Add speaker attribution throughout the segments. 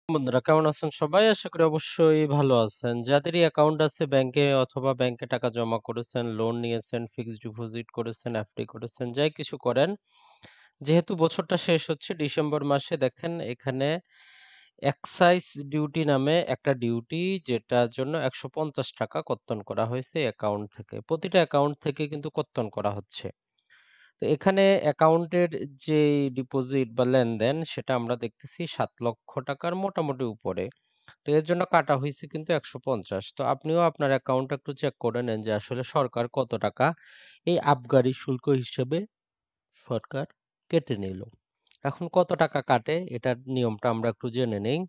Speaker 1: বন্ধুরা কেমন আছেন সবাই? আশা করি অবশ্যই ভালো আছেন। যাদেরই অ্যাকাউন্ট আছে ব্যাংকে অথবা ব্যাংকে টাকা জমা করেছেন, লোন নিয়েছেন, ফিক্সড ডিপোজিট করেছেন, এফডি করেছেন, যাই কিছু করেন, যেহেতু বছরটা শেষ হচ্ছে ডিসেম্বর মাসে দেখেন এখানে এক্সাইজ ডিউটি নামে একটা ডিউটি যেটার জন্য ৳১৫০ কর্তন করা হয়েছে অ্যাকাউন্ট থেকে। প্রতিটা অ্যাকাউন্ট থেকে কিন্তু কর্তন করা হচ্ছে। তো এখানে অ্যাকাউন্টের যে ডিপোজিট বা লেনদেন সেটা আমরা দেখতেছি ৳৭,০০,০০০ মোটামুটি উপরে। তো এর জন্য কাটা হইছে কিন্তু ১৫০। তো আপনিও আপনার অ্যাকাউন্টটা একটু চেক করে নেন যে আসলে সরকার কত টাকা এই আবগারি শুল্ক হিসেবে সরকার কেটে নিল। এখন কত টাকা কাটে এটার নিয়মটা আমরা একটু জেনে নেই।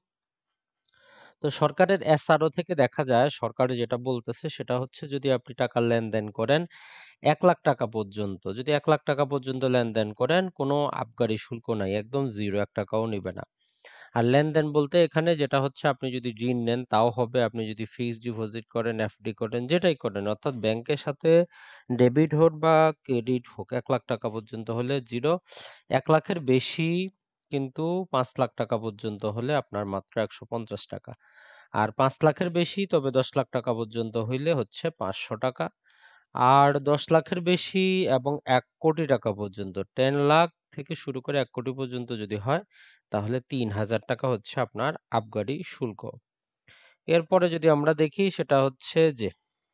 Speaker 1: তো সরকারের এসআরও থেকে দেখা যায় সরকার যেটা বলতেছে সেটা হচ্ছে যদি আপনি টাকা লেনদেন করেন ৳১,০০,০০০ পর্যন্ত, যদি ৳১,০০,০০০ পর্যন্ত লেনদেন করেন কোনো আবগারি শুল্ক নাই। একদম 0 ৳১ ও নিবে না। আর লেনদেন বলতে এখানে যেটা হচ্ছে আপনি যদি ঋণ নেন তাও হবে, আপনি যদি ফিক্সড ডিপোজিট করেন, এফডি করেন, যেটাই করেন অর্থাৎ ব্যাংকের সাথে ডেবিট হোক বা ক্রেডিট হোক ৳১,০০,০০০ পর্যন্ত হলে 0, ৳১,০০,০০০ এর বেশি কিন্তু ৳৫,০০,০০০ পর্যন্ত হলে আপনার মাত্র ৳১৫০। আর ৳৫,০০,০০০ এর বেশি তবে ৳১০,০০,০০০ পর্যন্ত হইলে হচ্ছে ৳৫০০। আর ১০,০০,০০০ এর বেশি এবং ৳১,০০,০০,০০০ পর্যন্ত ১০ লাখ থেকে শুরু করে ১,০০,০০,০০০ পর্যন্ত যদি হয় তাহলে ৳৩,০০০ হচ্ছে আপনার আবগারি শুল্ক। এরপরে যদি আমরা দেখি সেটা হচ্ছে যে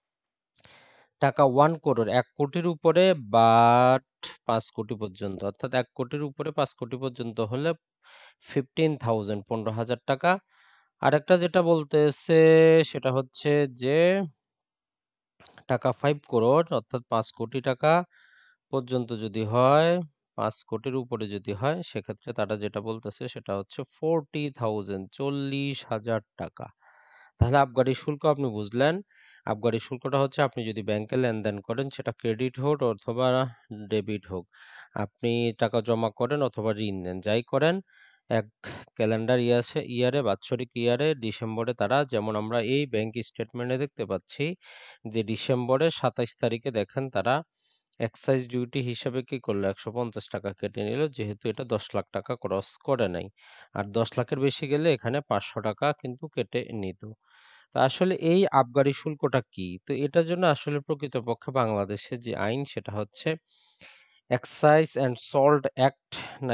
Speaker 1: টাকা ১ করোড় ১,০০,০০,০০০ উপরে বাট ৫,০০,০০,০০০ পর্যন্ত অর্থাৎ ১,০০,০০,০০০ উপরে ৫,০০,০০,০০০ পর্যন্ত হলে 15,000 ৳১৫,০০০। আরেকটা যেটা বলতেছে সেটা হচ্ছে যে টাকা ৫ করোড় অর্থাৎ ৳৫,০০,০০,০০০ পর্যন্ত যদি হয়, ৫,০০,০০,০০০ উপরে যদি হয় সেক্ষেত্রে তারা যেটা বলতেছে সেটা হচ্ছে 40,000 ৳৪০,০০০। তাহলে আবগারি শুল্ক আপনি বুঝলেন। আবগারি শুল্কটা হচ্ছে আপনি যদি ব্যাংকে লেনদেন করেন সেটা ক্রেডিট হোক অথবা ডেবিট হোক। আপনি টাকা জমা করেন অথবা ঋণ নেন, যাই করেন এক ক্যালেন্ডার ইয়ারে বাৎসরিক ইয়ারে ডিসেম্বরে তারা যেমন আমরা এই ব্যাংক স্টেটমেন্টে দেখতে পাচ্ছি যে ডিসেম্বরের ২৭ তারিখে দেখেন তারা এক্সাইজ ডিউটি হিসাবে কি করলো ৳১৫০ কেটে নিল যেহেতু এটা ৳১০,০০,০০০ ক্রস করে নাই। আর ১০,০০,০০০ এর বেশি গেলে এখানে ৳৫০০ কিন্তু কেটে নিত। তো আসলে এই আবগারি শুল্কটা কি? তো এটার জন্য আসলে প্রকৃতপক্ষে বাংলাদেশের যে আইন সেটা হচ্ছে এক্সাইজ অ্যান্ড সল্ট অ্যাক্ট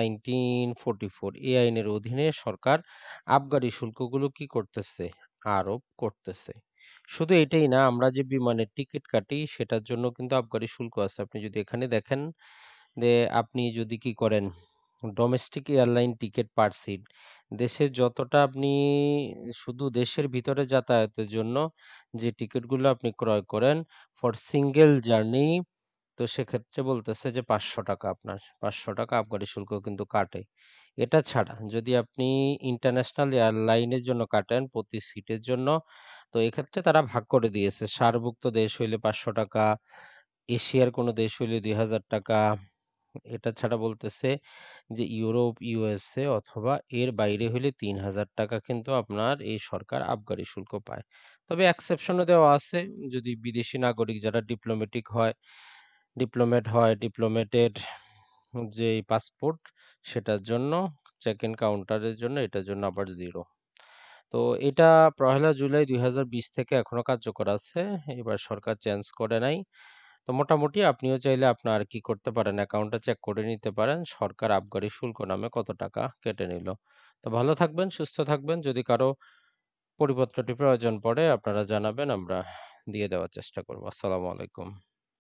Speaker 1: 1944 এই আইনের অধীনে সরকার আবগারি শুল্কগুলো কি করতেছে? আরোপ করতেছে। শুধু এটাই না, আমরা যে বিমানের টিকিট কাটি সেটার জন্য কিন্তু আবগারি শুল্ক আছে। আপনি যদি এখানে দেখেন যে আপনি যদি কি করেন domestic airline ticket per seat দেশে যতটা আপনি শুধু দেশের ভিতরে যাতায়াতের জন্য যে টিকিটগুলো আপনি ক্রয় করেন ফর সিঙ্গেল জার্নি তো সেক্ষেত্রে বলতেছে যে ৳৫০০ আপনার ৳৫০০ আবগারি শুল্ক কিন্তু কাটে। এটা ছাড়া যদি আপনি ইন্টারন্যাশনাল এয়ারলাইনের জন্য কাটেন প্রতি সিটের জন্য তো এক্ষেত্রে তারা ভাগ করে দিয়েছে। সারভুক্ত দেশ হইলে ৳৫০০, এশিয়ার কোনো দেশ হইলে ৳২,০০০। এটা ছাড়া বলতেছে যে ইউরোপ, ইউএসএ অথবা এর বাইরে হইলে ৳৩,০০০ কিন্তু আপনার এই সরকার আবগারি শুল্ক পায়। তবে এক্সেপশনও দেওয়া আছে যদি বিদেশি নাগরিক যারা ডিপ্লোমেট হয়, ডিপ্লোমেটের যেই পাসপোর্ট সেটার জন্য চেক ইন কাউন্টারের জন্য এটার জন্য আবার 0। তো এটা ১লা জুলাই ২০২০ থেকে এখনো কার্যকর আছে। এবার সরকার চেঞ্জ করে নাই। তো মোটামুটি আপনিও চাইলে আপনার কি করতে পারেন অ্যাকাউন্টটা চেক করে নিতে পারেন সরকার আবগারি শুল্ক নামে কত টাকা কেটে নিল। তো ভালো থাকবেন, সুস্থ থাকবেন। যদি কারো পরিপত্রটি প্রয়োজন পড়ে আপনারা জানাবেন, আমরা দিয়ে দেওয়ার চেষ্টা করব। আসসালামু আলাইকুম।